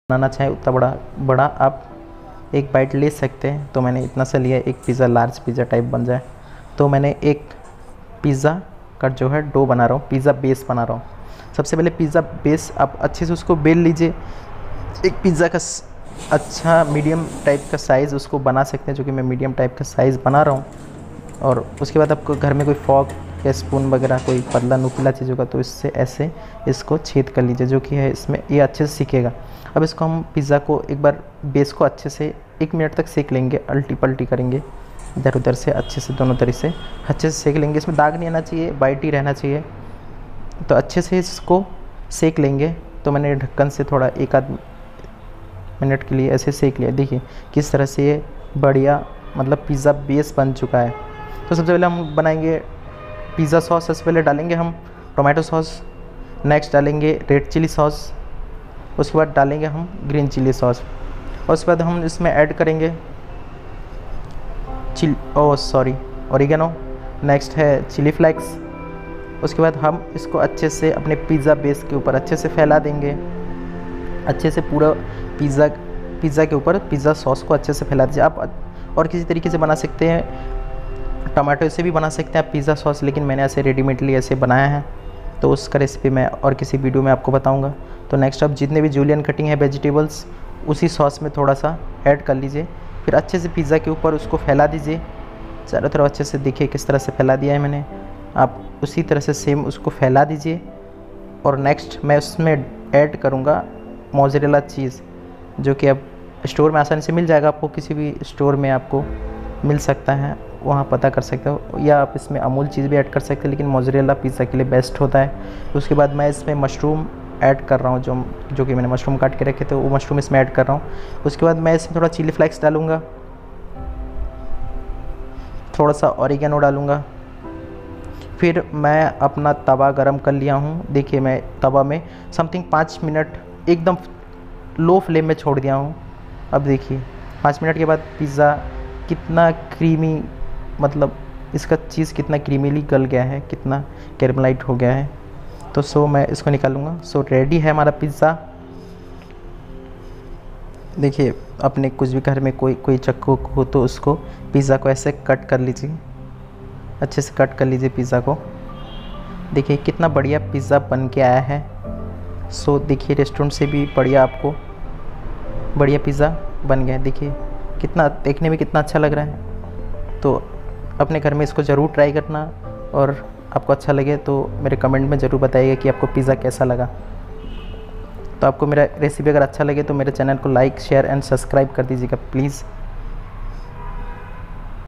बनाना चाहें उतना बड़ा बड़ा आप एक बाइट ले सकते हैं। तो मैंने इतना सा लिया, एक पिज़्ज़ा लार्ज पिज़्ज़ा टाइप बन जाए। तो मैंने एक पिज़्ज़ा का जो है डो बना रहा हूँ, पिज़्ज़ा बेस बना रहा हूँ। सबसे पहले पिज़्ज़ा बेस आप अच्छे से उसको बेल लीजिए। एक पिज़्ज़ा का अच्छा मीडियम टाइप का साइज़ उसको बना सकते हैं, जो कि मैं मीडियम टाइप का साइज़ बना रहा हूँ। और उसके बाद आपको घर में कोई फॉर्क या स्पून वगैरह कोई पतला नुकीला चीज़ होगा तो इससे ऐसे इसको छेद कर लीजिए, जो कि है इसमें ये अच्छे से सीखेगा। अब इसको हम पिज़्ज़ा को एक बार बेस को अच्छे से 1 मिनट तक सेक लेंगे, अल्टी पल्टी करेंगे इधर उधर से अच्छे से, दोनों तरह से अच्छे से सेक लेंगे। इसमें दाग नहीं आना चाहिए, वाइट ही रहना चाहिए। तो अच्छे से इसको सेक लेंगे। तो मैंने ढक्कन से थोड़ा 1-आध मिनट के लिए ऐसे सेक लिया। देखिए किस तरह से ये बढ़िया मतलब पिज़्ज़ा बेस बन चुका है। तो सबसे पहले हम बनाएंगे पिज़्ज़ा सॉस। सबसे पहले डालेंगे हम टोमेटो सॉस, नेक्स्ट डालेंगे रेड चिली सॉस, उसके बाद डालेंगे हम ग्रीन चिली सॉस, और उसके बाद हम इसमें ऐड करेंगे ओरिगेनो, नेक्स्ट है चिली फ्लेक्स। उसके बाद हम इसको अच्छे से अपने पिज़्ज़ा बेस के ऊपर अच्छे से फैला देंगे, अच्छे से पूरा पिज़्ज़ा के ऊपर पिज़्ज़ा सॉस को अच्छे से फैला दीजिए। आप और किसी तरीके से बना सकते हैं, टमाटो से भी बना सकते हैं आप पिज़्ज़ा सॉस, लेकिन मैंने ऐसे रेडीमेडली ऐसे बनाया है, तो उसका रेसिपी मैं और किसी वीडियो में आपको बताऊंगा। तो नेक्स्ट आप जितने भी जूलियन कटिंग है वेजिटेबल्स उसी सॉस में थोड़ा सा ऐड कर लीजिए, फिर अच्छे से पिज़्ज़ा के ऊपर उसको फैला दीजिए चारों तरफ अच्छे से। देखिए किस तरह से फैला दिया है मैंने, आप उसी तरह से सेम उसको फैला दीजिए। और नेक्स्ट मैं उसमें ऐड करूँगा मोज़रेला चीज़, जो कि अब स्टोर में आसानी से मिल जाएगा, आपको किसी भी स्टोर में आपको मिल सकता है, वहाँ पता कर सकते हो, या आप इसमें अमूल चीज़ भी ऐड कर सकते हैं, लेकिन मोज़रेला पिज़्ज़ा के लिए बेस्ट होता है। उसके बाद मैं इसमें मशरूम ऐड कर रहा हूँ, जो कि मैंने मशरूम काट के रखे थे, वो मशरूम इसमें ऐड कर रहा हूँ। उसके बाद मैं इसमें थोड़ा चिली फ्लेक्स डालूँगा, थोड़ा सा ऑरिगेनो डालूँगा। फिर मैं अपना तवा गरम कर लिया हूँ। देखिए मैं तवा में समथिंग 5 मिनट एकदम लो फ्लेम में छोड़ दिया हूँ। अब देखिए 5 मिनट के बाद पिज़्ज़ा कितना क्रीमी, मतलब इसका चीज़ कितना क्रीमीली गल गया है, कितना कैरमलाइट हो गया है। तो मैं इसको निकालूंगा। रेडी है हमारा पिज़्ज़ा। देखिए अपने कुछ भी घर में कोई चाकू हो तो उसको पिज़्ज़ा को ऐसे कट कर लीजिए, अच्छे से कट कर लीजिए पिज़्ज़ा को। देखिए कितना बढ़िया पिज़्ज़ा बन के आया है। देखिए रेस्टोरेंट से भी बढ़िया आपको बढ़िया पिज़्ज़ा बन गया है। देखिए कितना देखने में कितना अच्छा लग रहा है। तो अपने घर में इसको ज़रूर ट्राई करना, और आपको अच्छा लगे तो मेरे कमेंट में ज़रूर बताइएगा कि आपको पिज़्ज़ा कैसा लगा। तो आपको मेरा रेसिपी अगर अच्छा लगे तो मेरे चैनल को लाइक शेयर एंड सब्सक्राइब कर दीजिएगा प्लीज़।